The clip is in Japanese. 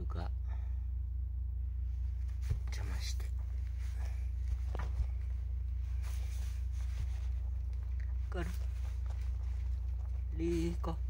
が邪魔して。リーコ